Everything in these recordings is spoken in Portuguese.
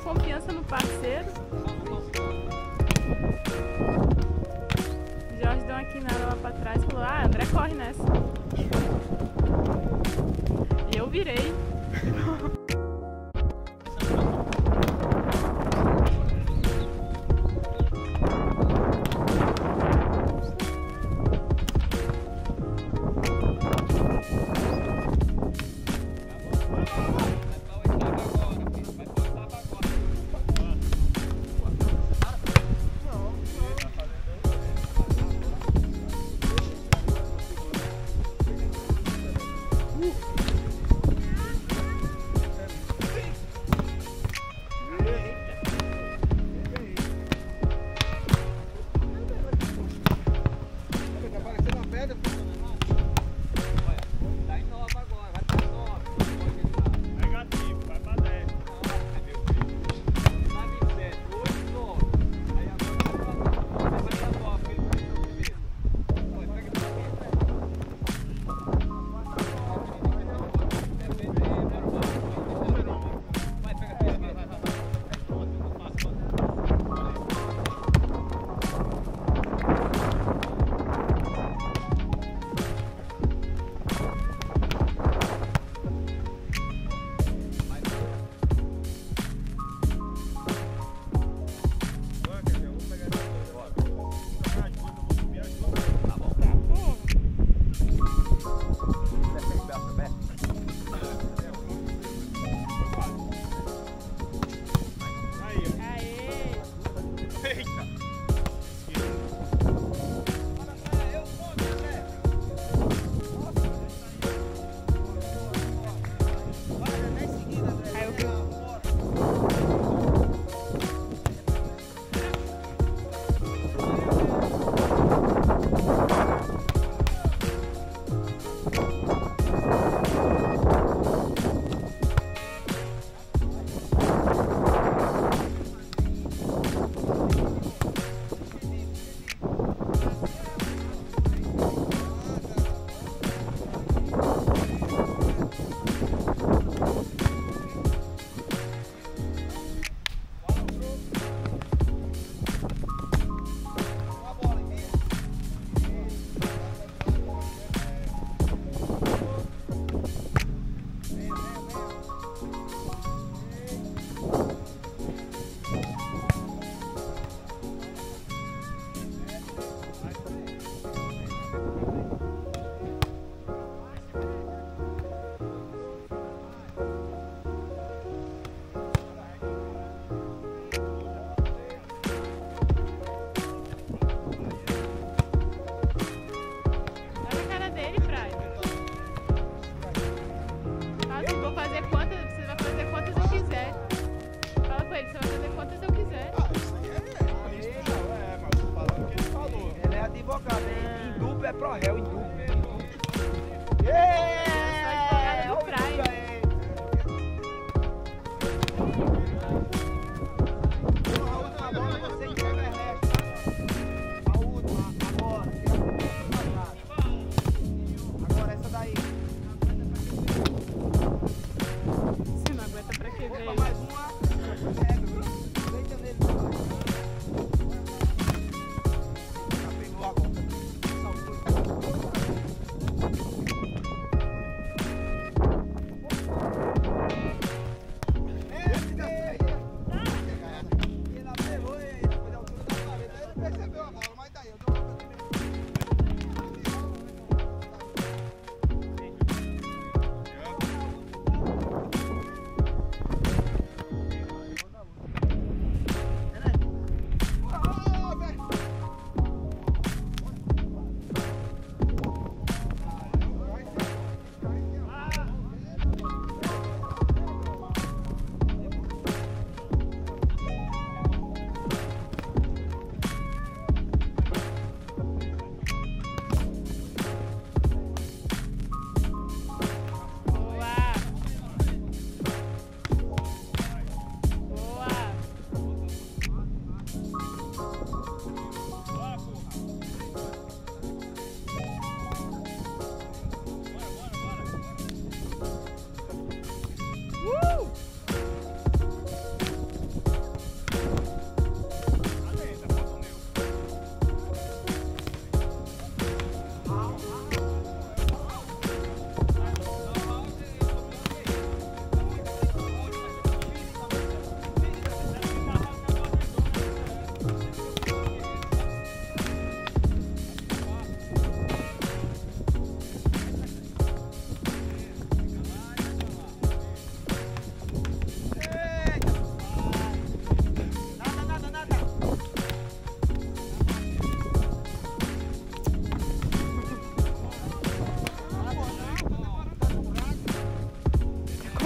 confiança no parceiro. Jorge deu uma quinada lá pra trás e falou: ah, André corre nessa. E eu virei.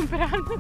comprado.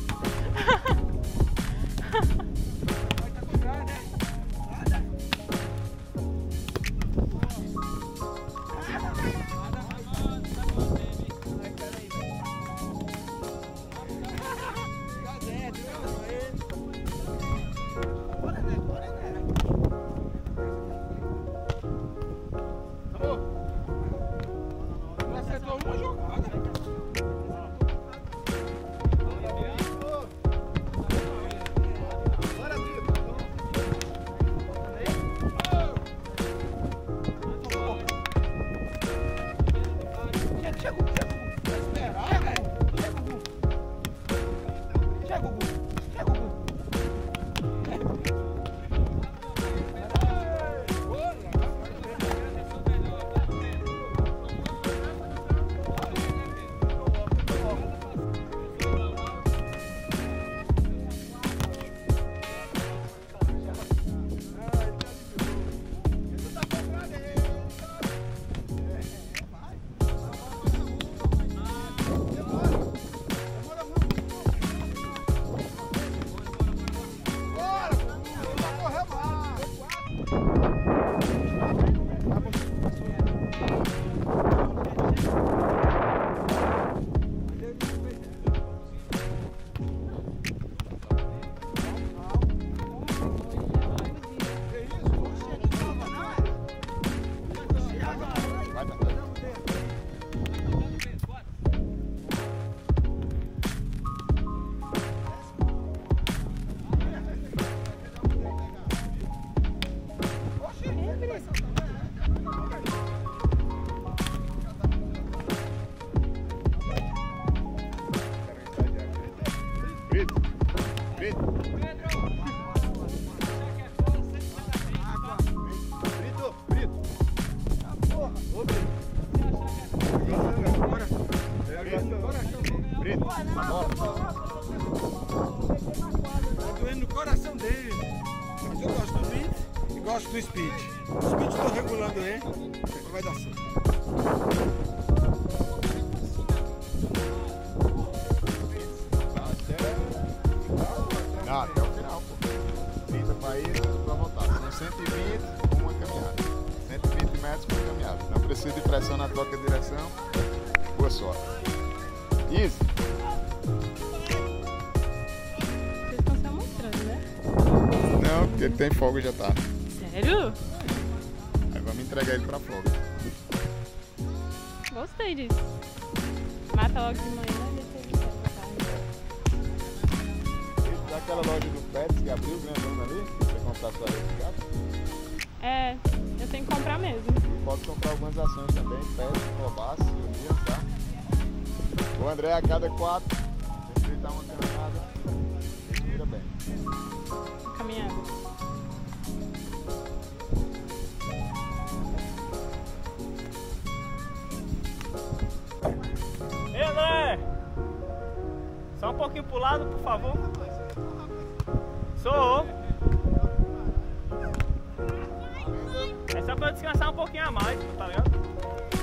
Tá doendo no coração dele. Mas eu gosto do Brito e gosto do Speed. O Speed estou regulando ele, vai dar certo. Não, até o final, pô. 30 para ir, para voltar. São 120 com uma caminhada. 120 metros por caminhada. Não precisa de pressão na troca de direção. Boa sorte. Easy. Vocês estão se mostrando, né? Não, porque ele tem folga já tá. Sério? Aí vamos entregar ele pra folga. Gostei disso. Mata logo de manhã e deixa ele pra tarde. Daquela loja do Pets que abriu, grandona ali, pra você comprar sua areia de gato. É, eu tenho que comprar mesmo. Pode comprar algumas ações também, Pets, Cobas, União, tá? O André a cada 4, sempre dá uma caminhada, respira bem. Caminhada. Ei, André! Só um pouquinho pro lado, por favor. Sou. É só pra eu descansar um pouquinho a mais, tá ligado?